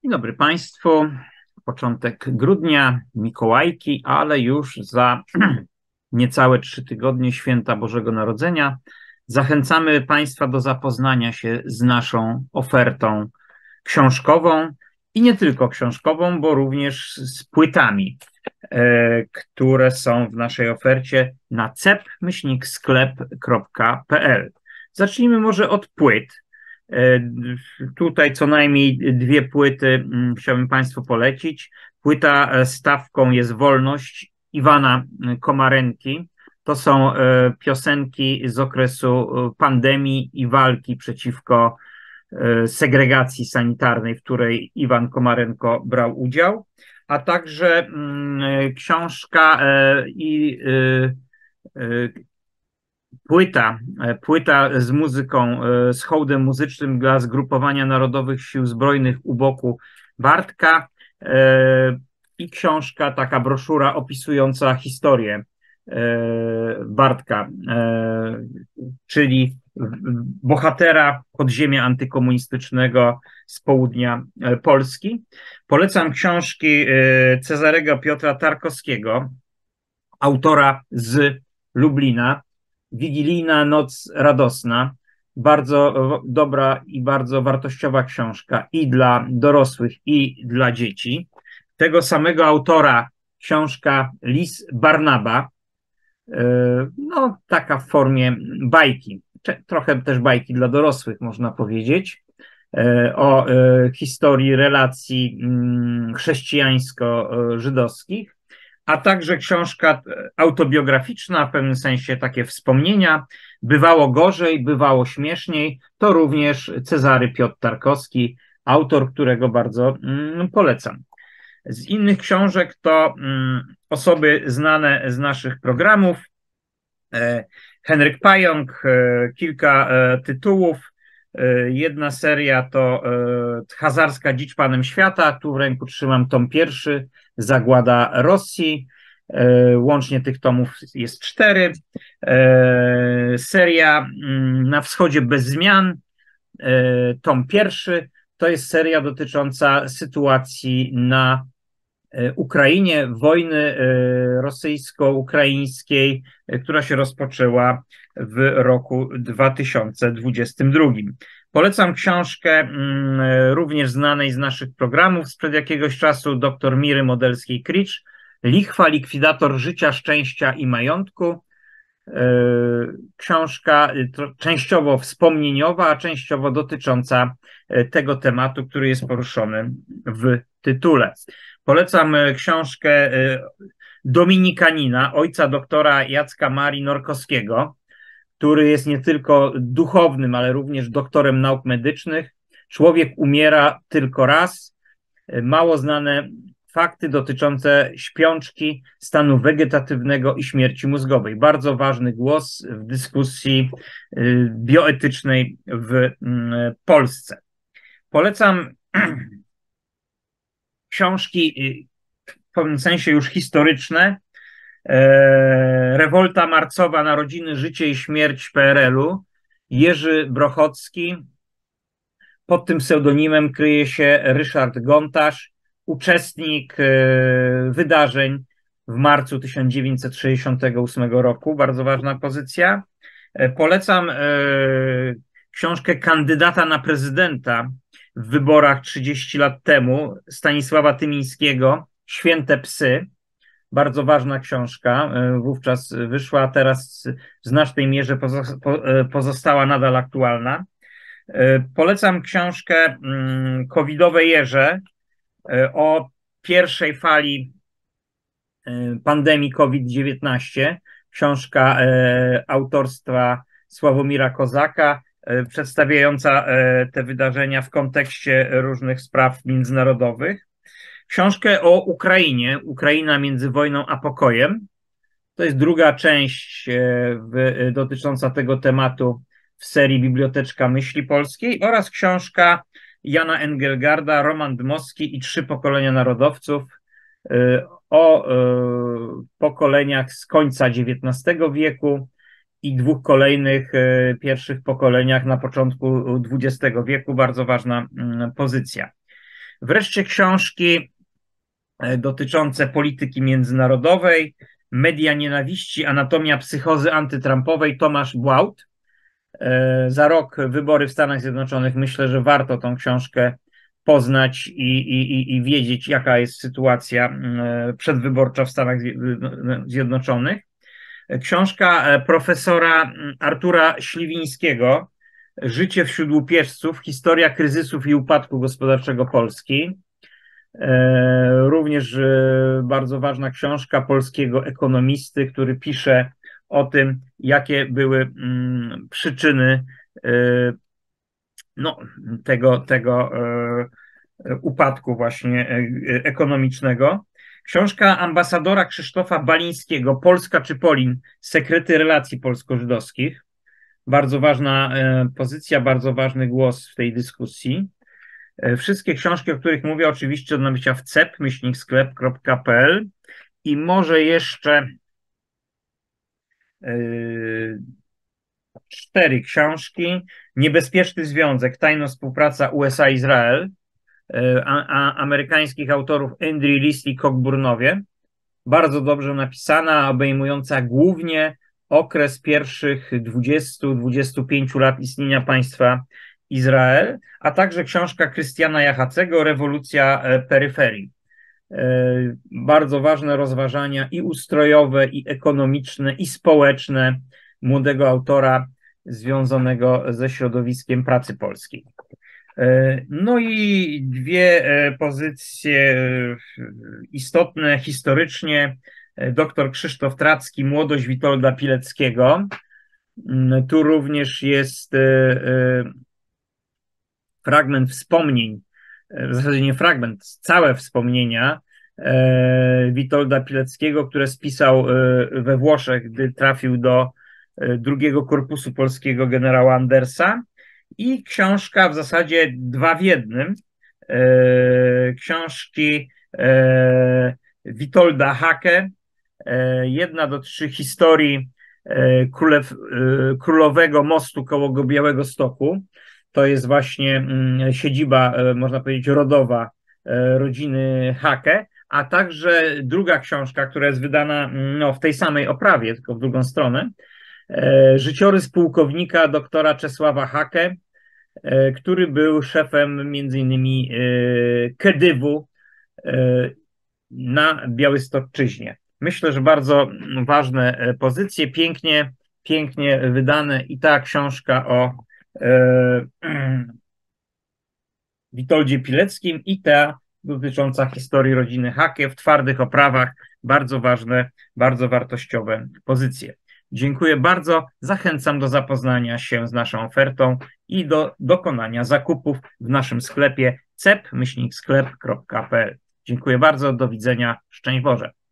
Dzień dobry Państwu. Początek grudnia, Mikołajki, ale już za niecałe 3 tygodnie święta Bożego Narodzenia. Zachęcamy Państwa do zapoznania się z naszą ofertą książkową i nie tylko książkową, bo również z płytami, które są w naszej ofercie na cep-sklep.pl. Zacznijmy może od płyt. Tutaj co najmniej 2 płyty chciałbym Państwu polecić. Płyta stawką jest Wolność Iwana Komarenki. To są piosenki z okresu pandemii i walki przeciwko segregacji sanitarnej, w której Iwan Komarenko brał udział, a także książka i płyta z muzyką, z hołdem muzycznym dla Zgrupowania Narodowych Sił Zbrojnych u boku Bartka i książka, taka broszura opisująca historię Bartka, czyli bohatera podziemia antykomunistycznego z południa Polski. Polecam książki Cezarego Piotra Tarkowskiego, autora z Lublina. Wigilijna Noc Radosna, bardzo dobra i bardzo wartościowa książka i dla dorosłych, i dla dzieci. Tego samego autora książka Lis Barnaba, no taka w formie bajki, trochę też bajki dla dorosłych można powiedzieć, o historii relacji chrześcijańsko-żydowskich, a także książka autobiograficzna, w pewnym sensie takie wspomnienia. Bywało gorzej, bywało śmieszniej. To również Cezary Piotr Tarkowski, autor, którego bardzo polecam. Z innych książek to osoby znane z naszych programów. Henryk Pająk, kilka tytułów. Jedna seria to Hazarska dzicz panem świata, tu w ręku trzymam tom 1, Zagłada Rosji, łącznie tych tomów jest 4. Seria Na wschodzie bez zmian, tom 1, to jest seria dotycząca sytuacji na Ukrainie, wojny rosyjsko-ukraińskiej, która się rozpoczęła w roku 2022. Polecam książkę również znanej z naszych programów sprzed jakiegoś czasu dr Miry Modelskiej-Kricz, Lichwa, likwidator życia, szczęścia i majątku. Książka częściowo wspomnieniowa, a częściowo dotycząca tego tematu, który jest poruszony w tytule. Polecam książkę Dominikanina, ojca doktora Jacka Marii Norkowskiego, który jest nie tylko duchownym, ale również doktorem nauk medycznych. Człowiek umiera tylko raz. Mało znane fakty dotyczące śpiączki, stanu wegetatywnego i śmierci mózgowej. Bardzo ważny głos w dyskusji bioetycznej w Polsce. Polecam książki w pewnym sensie już historyczne. Rewolta marcowa, narodziny, życie i śmierć PRL-u. Jerzy Brochocki. Pod tym pseudonimem kryje się Ryszard Gontarz, uczestnik wydarzeń w marcu 1968 roku. Bardzo ważna pozycja. Polecam książkę kandydata na prezydenta w wyborach 30 lat temu Stanisława Tymińskiego, Święte psy. Bardzo ważna książka, wówczas wyszła, a teraz w znacznej mierze pozostała nadal aktualna. Polecam książkę Covidowe jeże o pierwszej fali pandemii COVID-19. Książka autorstwa Sławomira Kozaka, przedstawiająca te wydarzenia w kontekście różnych spraw międzynarodowych. Książkę o Ukrainie, Ukraina między wojną a pokojem. To jest druga część dotycząca tego tematu w serii Biblioteczka Myśli Polskiej, oraz książka Jana Engelgarda, Roman Dmowski i 3 pokolenia narodowców, o pokoleniach z końca XIX wieku i 2 kolejnych pierwszych pokoleniach na początku XX wieku. Bardzo ważna pozycja. Wreszcie książki dotyczące polityki międzynarodowej, Media nienawiści, anatomia psychozy antytrumpowej, Tomasz Błaut. Za rok wybory w Stanach Zjednoczonych. Myślę, że warto tą książkę poznać i wiedzieć, jaka jest sytuacja przedwyborcza w Stanach Zjednoczonych. Książka profesora Artura Śliwińskiego, Życie wśród łupieżców, historia kryzysów i upadku gospodarczego Polski. Również bardzo ważna książka polskiego ekonomisty, który pisze o tym, jakie były przyczyny tego upadku właśnie ekonomicznego. Książka ambasadora Krzysztofa Balińskiego, Polska czy Polin? Sekrety relacji polsko-żydowskich. Bardzo ważna pozycja, bardzo ważny głos w tej dyskusji. Wszystkie książki, o których mówię, oczywiście do nabycia w cep-sklep.pl i może jeszcze 4 książki. Niebezpieczny Związek, tajna współpraca USA-Izrael, amerykańskich autorów Andrew List i Cockburnowie. Bardzo dobrze napisana, obejmująca głównie okres pierwszych 20-25 lat istnienia państwa Izrael, a także książka Krystiana Jachacego, Rewolucja peryferii. Bardzo ważne rozważania i ustrojowe, i ekonomiczne, i społeczne młodego autora związanego ze środowiskiem pracy polskiej. No i 2 pozycje istotne historycznie. Dr Krzysztof Tracki, Młodość Witolda Pileckiego. Tu również jest fragment wspomnień, w zasadzie nie fragment, całe wspomnienia Witolda Pileckiego, które spisał we Włoszech, gdy trafił do drugiego korpusu polskiego generała Andersa, i książka w zasadzie 2 w 1, książki Witolda Hake, 1-3 historii Królowego Mostu koło Białegostoku. To jest właśnie siedziba, można powiedzieć, rodowa rodziny Hake, a także druga książka, która jest wydana w tej samej oprawie, tylko w drugą stronę. Życiorys pułkownika doktora Czesława Hake, który był szefem między innymi Kedywu na Białystokczyźnie. Myślę, że bardzo ważne pozycje, pięknie wydane, i ta książka o Witoldzie Pileckim, i ta dotycząca historii rodziny Hake w twardych oprawach. Bardzo ważne, bardzo wartościowe pozycje. Dziękuję bardzo. Zachęcam do zapoznania się z naszą ofertą i do dokonania zakupów w naszym sklepie cep-sklep.pl. Dziękuję bardzo. Do widzenia. Szczęść Boże.